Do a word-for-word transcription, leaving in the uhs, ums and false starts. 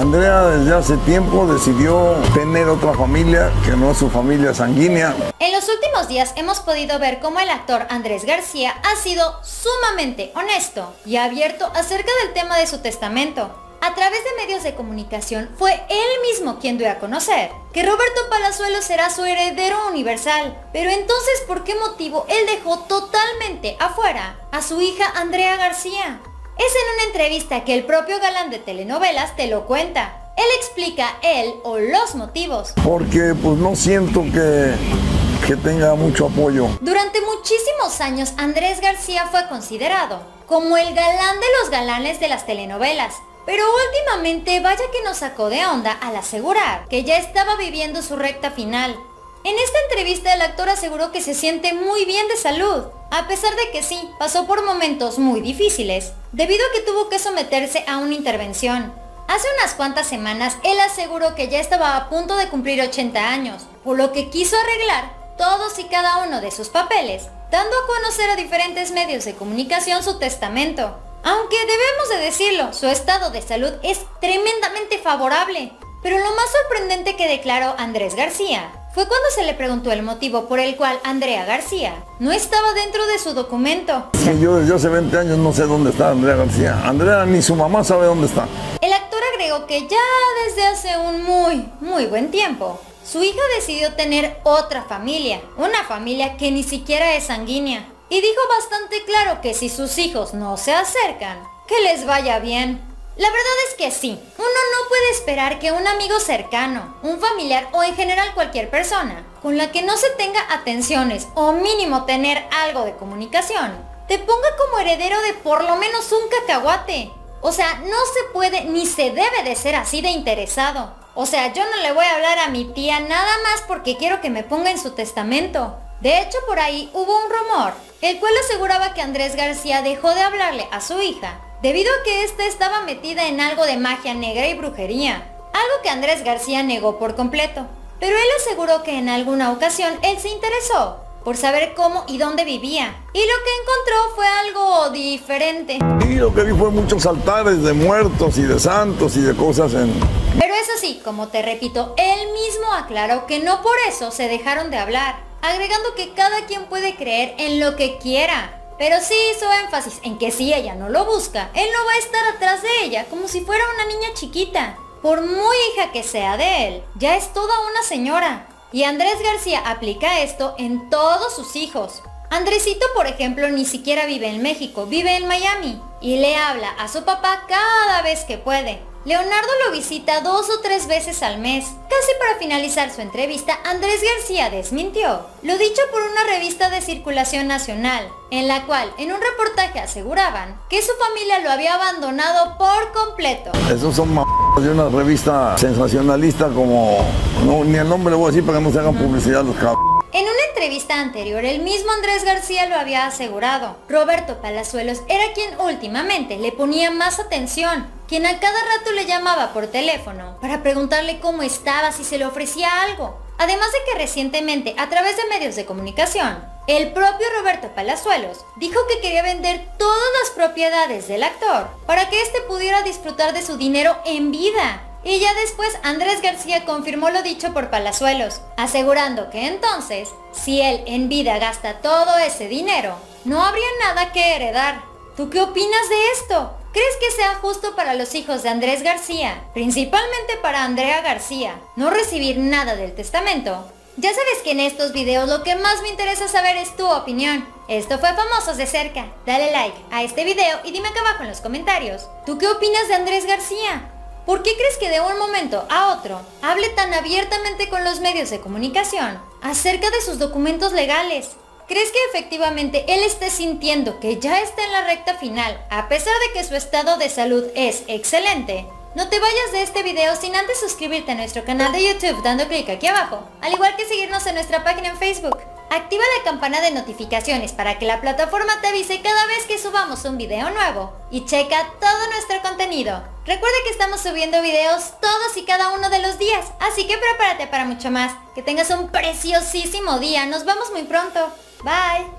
Andrea desde hace tiempo decidió tener otra familia que no es su familia sanguínea. En los últimos días hemos podido ver cómo el actor Andrés García ha sido sumamente honesto y abierto acerca del tema de su testamento. A través de medios de comunicación fue él mismo quien dio a conocer que Roberto Palazuelos será su heredero universal. Pero entonces, ¿por qué motivo él dejó totalmente afuera a su hija Andrea García? Es en una entrevista que el propio galán de telenovelas te lo cuenta. Él explica él o los motivos. Porque pues no siento que, que tenga mucho apoyo. Durante muchísimos años Andrés García fue considerado como el galán de los galanes de las telenovelas. Pero últimamente vaya que nos sacó de onda al asegurar que ya estaba viviendo su recta final. En esta entrevista el actor aseguró que se siente muy bien de salud, a pesar de que sí, pasó por momentos muy difíciles, debido a que tuvo que someterse a una intervención. Hace unas cuantas semanas él aseguró que ya estaba a punto de cumplir ochenta años, por lo que quiso arreglar todos y cada uno de sus papeles, dando a conocer a diferentes medios de comunicación su testamento. Aunque debemos de decirlo, su estado de salud es tremendamente favorable. Pero lo más sorprendente que declaró Andrés García fue cuando se le preguntó el motivo por el cual Andrea García no estaba dentro de su documento. Sí, yo desde hace veinte años no sé dónde está Andrea García. Andrea ni su mamá sabe dónde está. El actor agregó que ya desde hace un muy, muy buen tiempo, su hija decidió tener otra familia, una familia que ni siquiera es sanguínea. Y dijo bastante claro que si sus hijos no se acercan, que les vaya bien. La verdad es que sí, uno no puede esperar que un amigo cercano, un familiar o en general cualquier persona con la que no se tenga atenciones o mínimo tener algo de comunicación, te ponga como heredero de por lo menos un cacahuate. O sea, no se puede ni se debe de ser así de interesado. O sea, yo no le voy a hablar a mi tía nada más porque quiero que me ponga en su testamento. De hecho, por ahí hubo un rumor, el cual aseguraba que Andrés García dejó de hablarle a su hija, debido a que ésta estaba metida en algo de magia negra y brujería, algo que Andrés García negó por completo. Pero él aseguró que en alguna ocasión él se interesó por saber cómo y dónde vivía, y lo que encontró fue algo diferente. Y lo que vi fue muchos altares de muertos y de santos y de cosas en... Pero eso sí, como te repito, él mismo aclaró que no por eso se dejaron de hablar, agregando que cada quien puede creer en lo que quiera, pero sí hizo énfasis en que si ella no lo busca, él no va a estar atrás de ella como si fuera una niña chiquita. Por muy hija que sea de él, ya es toda una señora. Y Andrés García aplica esto en todos sus hijos. Andresito, por ejemplo, ni siquiera vive en México, vive en Miami y le habla a su papá cada vez que puede. Leonardo lo visita dos o tres veces al mes. Casi para finalizar su entrevista, Andrés García desmintió lo dicho por una revista de circulación nacional, en la cual en un reportaje aseguraban que su familia lo había abandonado por completo. Esos son m***** de una revista sensacionalista como... No, ni el nombre le voy a decir para que no se hagan publicidad los cabros. En una entrevista anterior, el mismo Andrés García lo había asegurado. Roberto Palazuelos era quien últimamente le ponía más atención, quien a cada rato le llamaba por teléfono para preguntarle cómo estaba, si se le ofrecía algo. Además de que recientemente, a través de medios de comunicación, el propio Roberto Palazuelos dijo que quería vender todas las propiedades del actor para que éste pudiera disfrutar de su dinero en vida. Y ya después Andrés García confirmó lo dicho por Palazuelos, asegurando que entonces, si él en vida gasta todo ese dinero, no habría nada que heredar. ¿Tú qué opinas de esto? ¿Crees que sea justo para los hijos de Andrés García, principalmente para Andrea García, no recibir nada del testamento? Ya sabes que en estos videos lo que más me interesa saber es tu opinión. Esto fue Famosos de Cerca. Dale like a este video y dime acá abajo en los comentarios, ¿tú qué opinas de Andrés García? ¿Por qué crees que de un momento a otro hable tan abiertamente con los medios de comunicación acerca de sus documentos legales? ¿Crees que efectivamente él esté sintiendo que ya está en la recta final, a pesar de que su estado de salud es excelente? No te vayas de este video sin antes suscribirte a nuestro canal de YouTube dando clic aquí abajo, al igual que seguirnos en nuestra página en Facebook. Activa la campana de notificaciones para que la plataforma te avise cada vez que subamos un video nuevo. Y checa todo nuestro contenido. Recuerda que estamos subiendo videos todos y cada uno de los días, así que prepárate para mucho más. Que tengas un preciosísimo día. Nos vemos muy pronto. Bye.